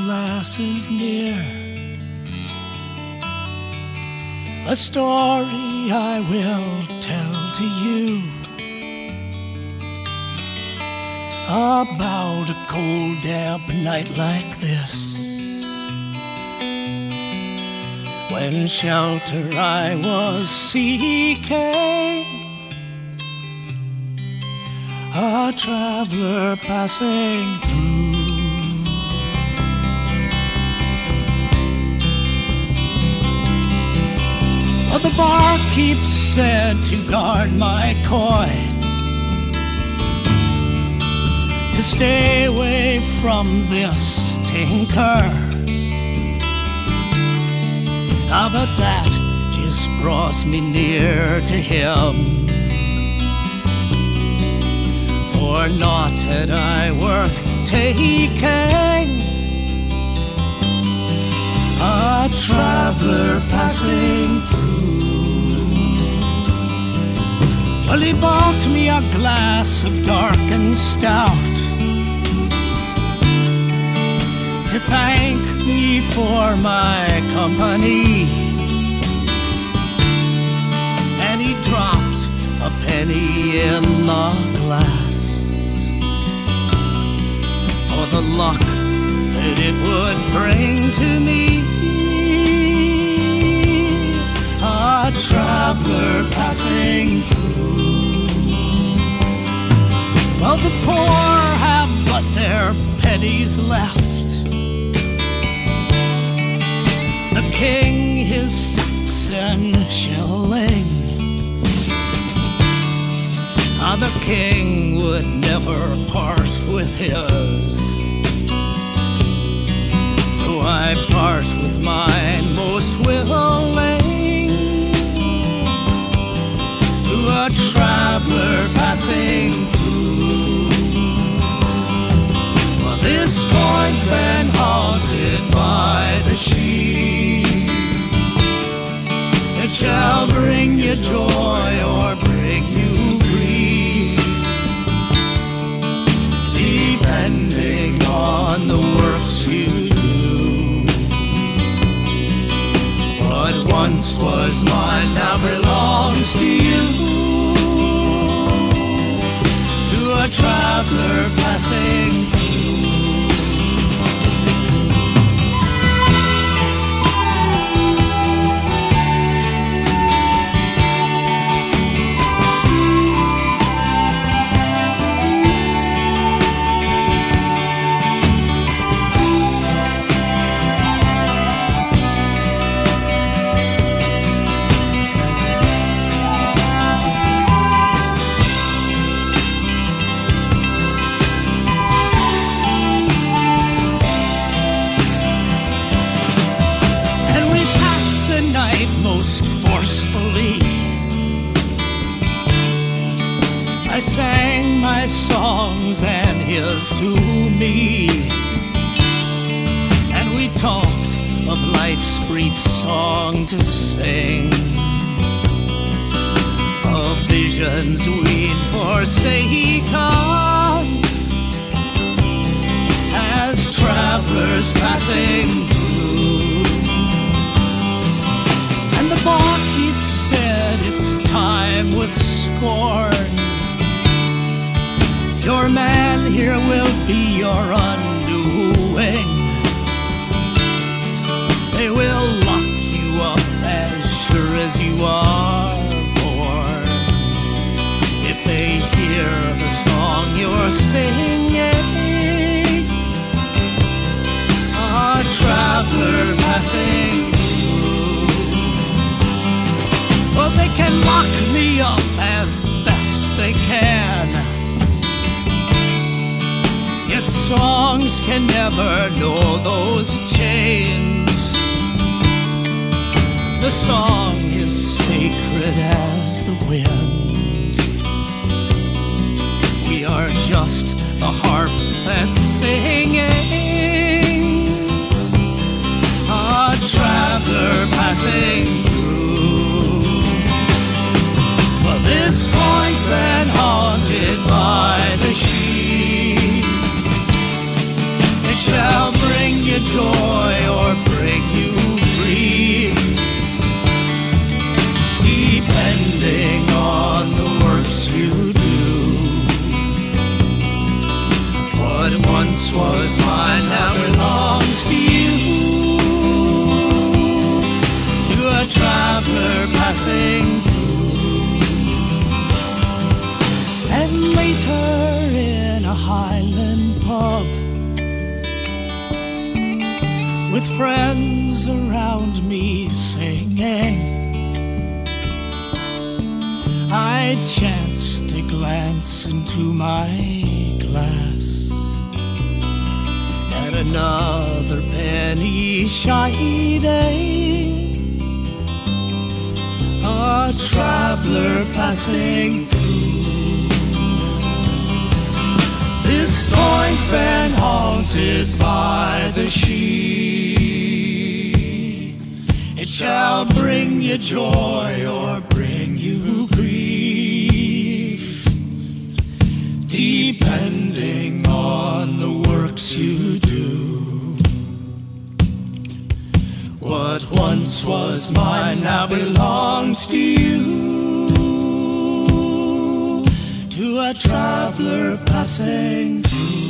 glass is near. A story I will tell to you about a cold, damp night like this, when shelter I was seeking, a traveler passing through. But the barkeep said to guard my coin, to stay away from this tinker. But that just brought me near to him, for naught had I worth taking, a traveler passing through. Well, he bought me a glass of dark and stout, to thank me for my company, and he dropped a penny in the glass for the luck that it would bring to me, a traveler passing through. Well, the poor have but their pennies left, the king his Saxon shilling. The king would never part with his, though I part with mine most willing, to a traveler passing through. Well, this coin's been haunted by the sheep. It shall bring you joy or bring you grief, depending on the works you do. What once was mine now belongs to you, to a traveler passing through. Most forcefully I sang my songs and his to me, and we talked of life's brief song to sing, of visions we'd forsaken, as travelers passing through. And the barkeep said, it's time with scorn, your man here will be your undoing. They will lock you up as sure as you are born, if they hear the song you're singing, a traveler passing through. Well, they can lock me up as best they can, yet songs can never know those chains. The song is sacred as the wind. We are just the harp that's singing, a traveler passing through. Well, this coin's been haunted by the sheep. It shall bring you joy passing through. And later in a Highland pub, with friends around me singing, I chanced to glance into my glass at another penny shining, a traveler passing through. This coin's been haunted by the she. It shall bring you joy or bring you grief, depending on the works you do. What once was mine now belongs to you, to a traveler passing through.